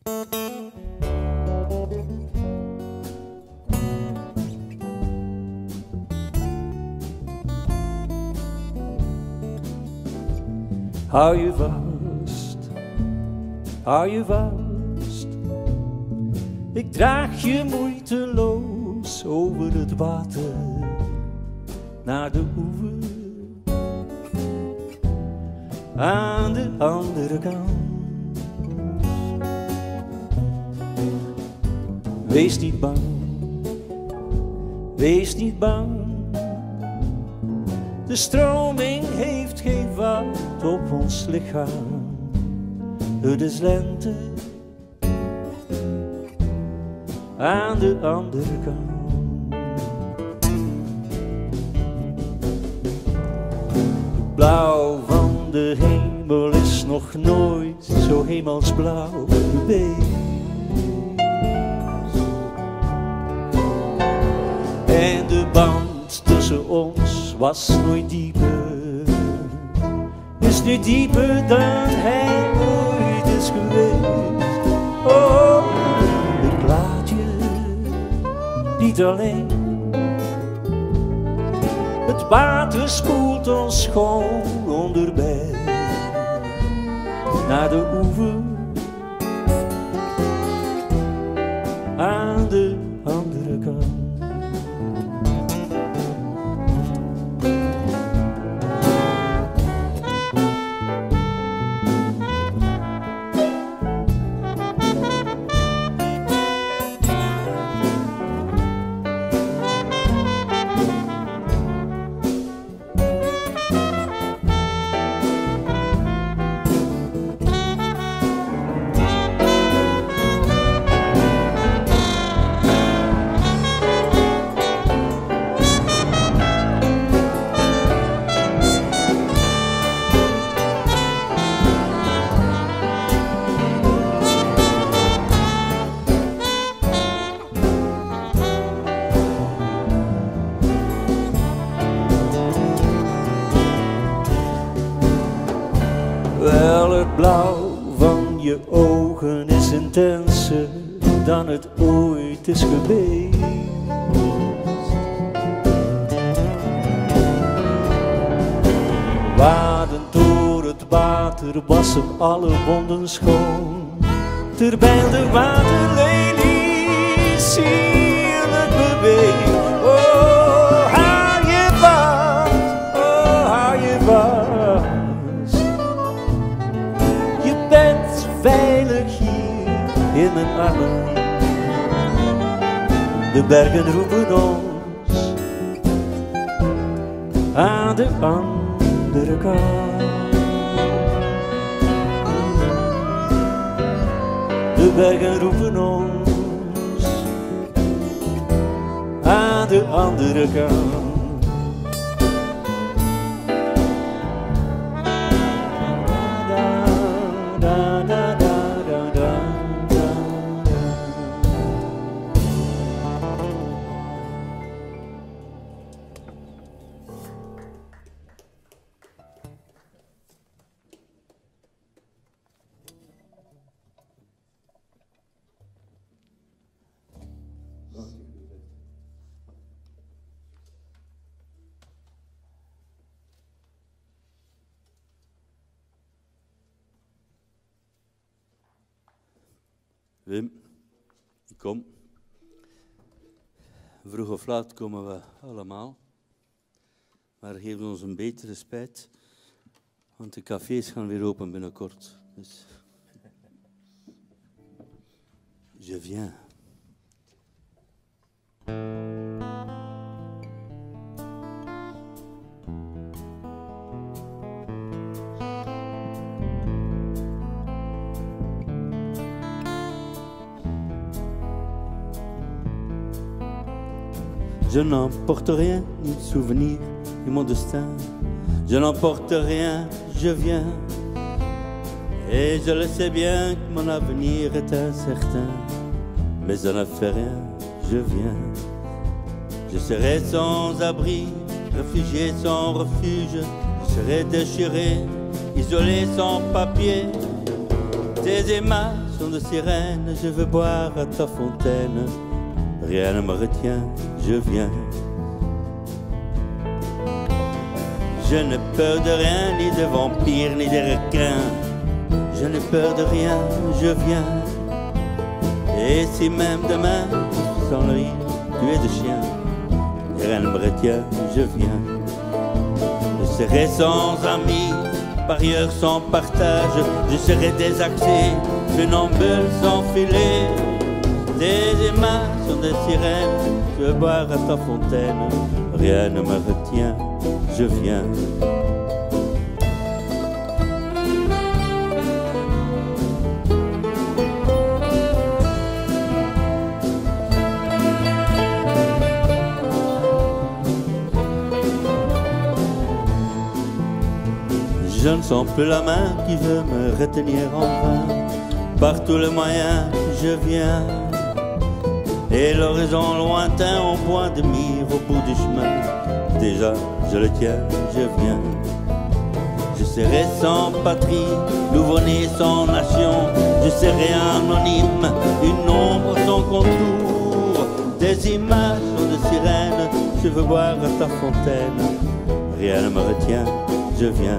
Hou je vast, hou je vast. Ik draag je moeiteloos over het water naar de oever. Aan de andere kant. Wees niet bang, wees niet bang. De stroming heeft geen vat op ons lichaam. Het is lente aan de andere kant. Het blauw van de hemel is nog nooit zo hemelsblauw geweest. En de band tussen ons was nooit dieper, is nu dieper dan hij ooit is geweest. Oh, ik laat je niet alleen. Het water spoelt ons schoon onderbij naar de oever aan de andere kant. Wel, het blauw van je ogen is intenser dan het ooit is geweest. Wadend door het water wassen alle wonden schoon, terwijl de waterlelie sierlijk beweegt. Oh, hou je vast, oh, hou je vast. Je bent veilig hier in mijn armen. De bergen roepen ons aan de andere kant. De bergen roepen ons aan de andere kant. Wim, kom. Vroeg of laat komen we allemaal. Maar geef ons een beetje respect, want de cafés gaan weer open binnenkort. Dus... Je viens. Je n'emporte rien, ni de souvenir, ni mon destin. Je n'emporte rien, je viens. Et je le sais bien que mon avenir est incertain. Mais ça ne fait rien, je viens. Je serai sans abri, réfugié sans refuge. Je serai déchiré, isolé sans papier. Tes émails sont de sirène, je veux boire à ta fontaine. Rien ne me retient, je viens. Je n'ai peur de rien, ni de vampires, ni de requins. Je n'ai peur de rien, je viens. Et si même demain, sans le rire, tu es de chien, rien ne me retient, je viens. Je serai sans amis, parieur sans partage. Je serai désaxé, funambule sans filet. Tes émails sont des sirènes, je veux boire à ta fontaine. Rien ne me retient, je viens. Je ne sens plus la main qui veut me retenir en vain. Par tous les moyens, je viens. Et l'horizon lointain au point de mire au bout du chemin. Déjà, je le tiens, je viens. Je serai sans patrie, nouveau-né sans nation. Je serai anonyme, une ombre sans contour. Des images sont de sirènes, je veux boire à ta fontaine. Rien ne me retient, je viens.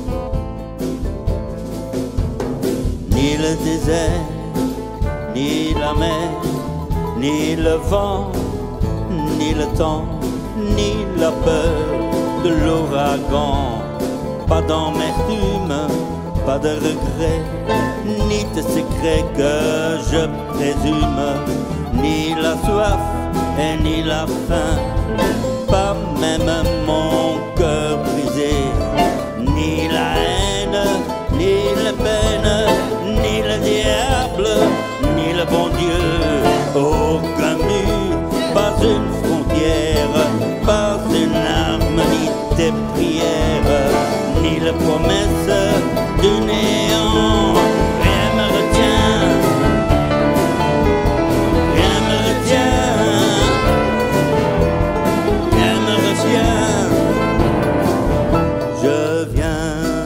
Ni le désert, ni la mer, ni le vent, ni le temps, ni la peur de l'ouragan. Pas d'amertume, pas de regret, ni de secret que je présume, ni la soif et ni la faim, pas même mon cœur brisé, ni la haine, ni la peine, ni le diable, ni le bon Dieu. Aucun mur, pas une frontière, pas une arme, ni des prières, ni la promesse du néant. Rien me retient, rien me retient, rien me retient. Je viens.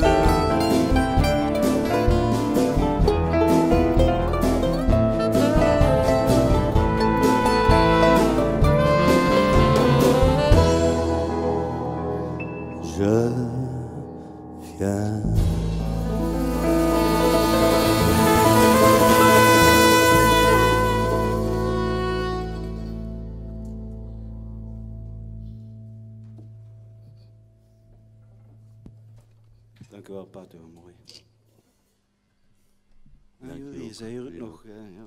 Je viens. Dank u wel, Pato, mooi. Dank u Je ook. zei hier ook nog. Ja.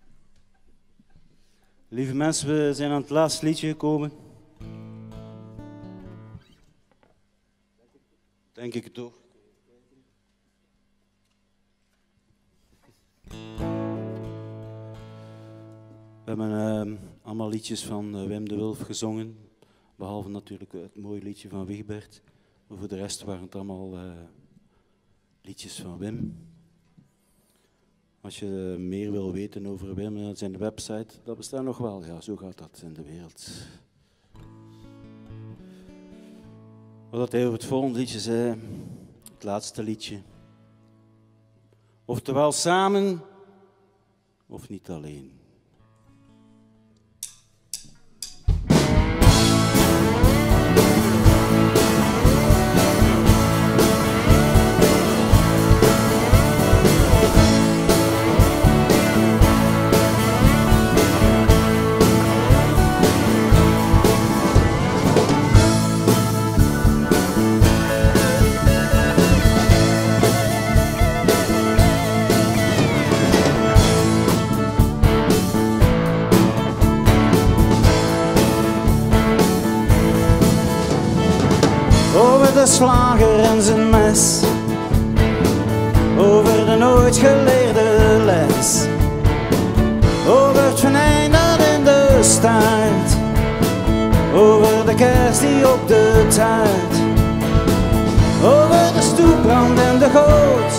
Lieve mensen, we zijn aan het laatste liedje gekomen. Denk ik toch. We hebben allemaal liedjes van Wim de Wulf gezongen. Behalve natuurlijk het mooie liedje van Wigbert. Maar voor de rest waren het allemaal liedjes van Wim. Als je meer wil weten over Wim, dan zijn de website, dat bestaat nog wel. Ja, zo gaat dat in de wereld. Wat hij over het volgende liedje zei, het laatste liedje. Oftewel samen, of niet alleen. Over de slager en zijn mes, over de nooit geleerde les, over het venijn dat in de staart, over de kerst die op de taart, over de stoepbrand en de goot,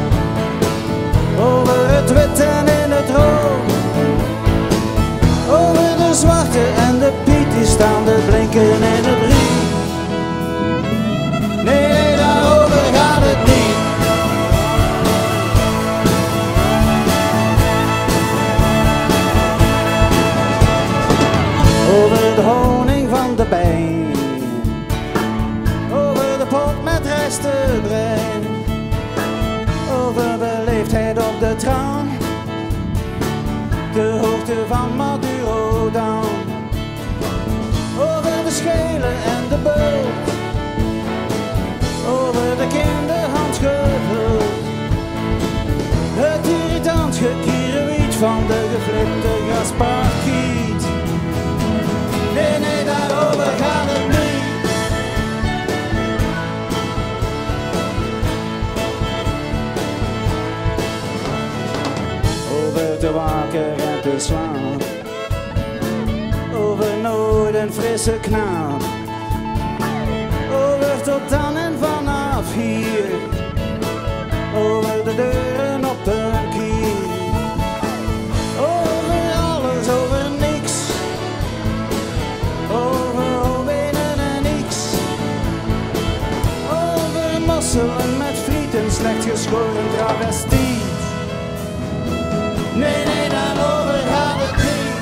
over het wit en in het rood, over de zwarte en de piet die staan te blinken in het riet. Nee, daarover gaat het niet. over beleefdheid op de tram, de hoogte van Madurodam, over de schelen en de bult, over de kinderhand gevuld, het irritant gekierenwiet van de geflipte gasparkiet. Nee, nee, daarover gaat het niet. Over te waken en te slaan, over nooit een frisse knaap, over tot dan en vanaf hier, over de deuren op een kier, over alles, over niks, over hoofdbenen en niks, over mosselen met friet en slecht geschoren travestiet. Nee, nee, daarover gaat het niet.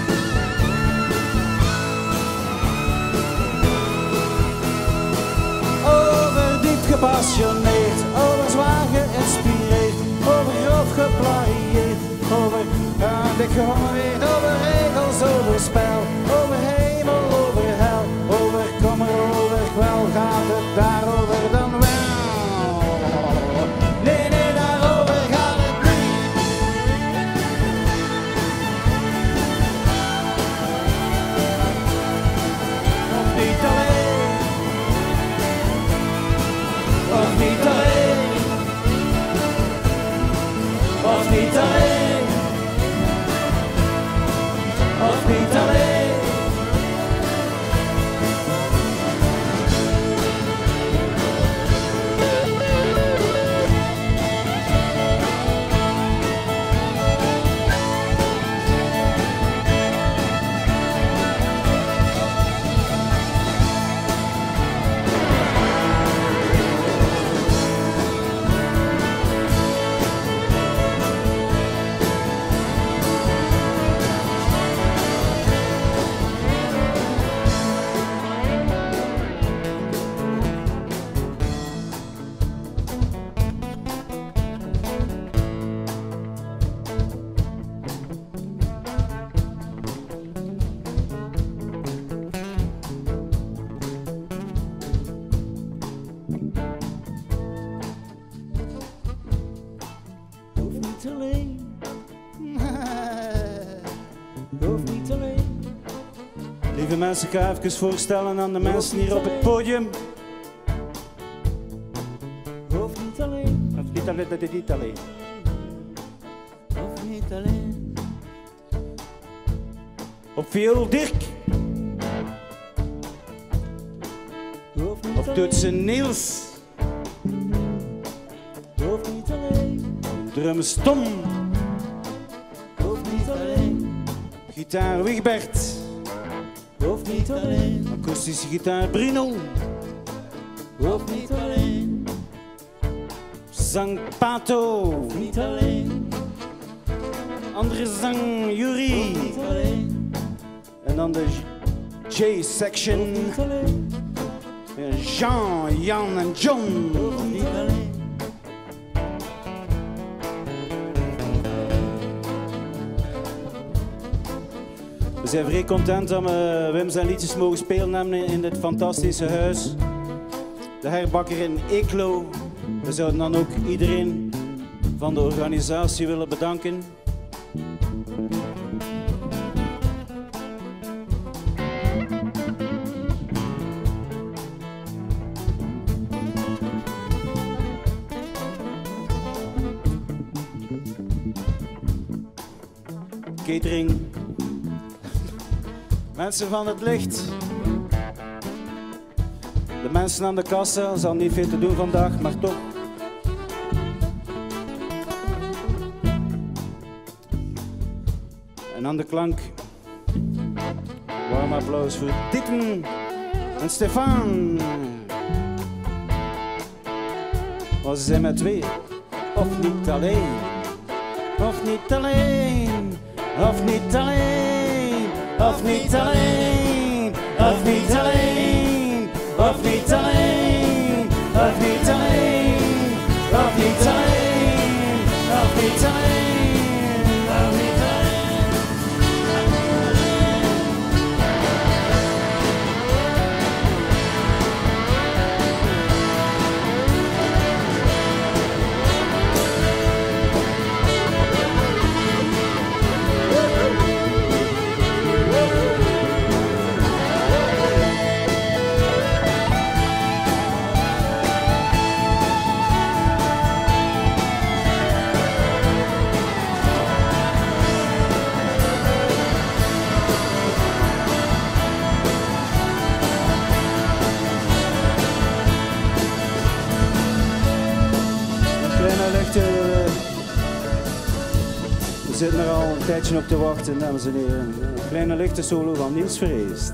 Over diep gepassioneerd, over zwaar geïnspireerd, over grof geplagieerd, over dik gehonoreerd, over regels, over spel, over hemel, over hel, over kommer, over kwel, gaat het daarover dan wel. Nee, nee, daarover gaat het niet. Of niet alleen, of niet alleen, of niet alleen, of niet alleen. Lieve mensen, ik ga even voorstellen aan de mensen hier op het podium. Hoeft niet alleen. Hoeft niet alleen, dat is niet alleen. Hoeft niet alleen. Op viool Dirk. Op toetsen Niels. Hoeft niet alleen. Drums Tom. Hoeft niet alleen. Gitaar Wigbert. Hoeft niet alleen. Akoestische gitaar Bruno. Hoeft niet alleen. Zang Pato. Hoeft niet alleen. Andere zang Yuri. Hoeft niet alleen. En dan de J-section. Hoeft niet alleen. Jean, Jan en John. Hoeft niet alleen. We zijn vrij content dat we Wim zijn liedjes mogen spelen hebben in dit fantastische huis. De herbakker in Eeklo. We zouden dan ook iedereen van de organisatie willen bedanken. Catering. Mensen van het licht. De mensen aan de kassa, zal niet veel te doen vandaag, maar toch. En aan de klank. Warm applaus voor Ditten en Stefan. Want ze zijn met twee. Of niet alleen. Of niet alleen. Of niet alleen. Of niet alleen. Of niet alleen. Of niet alleen. Of niet alleen. Of niet alleen. We zitten er al een tijdje op te wachten, dames en heren. Een kleine lichte solo van Niels Vreest.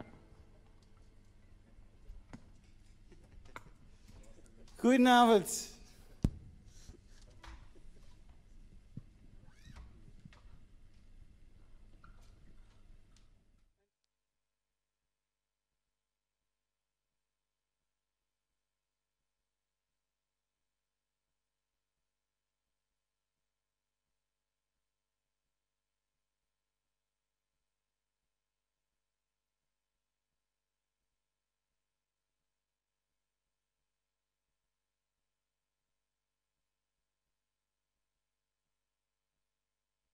Goedenavond.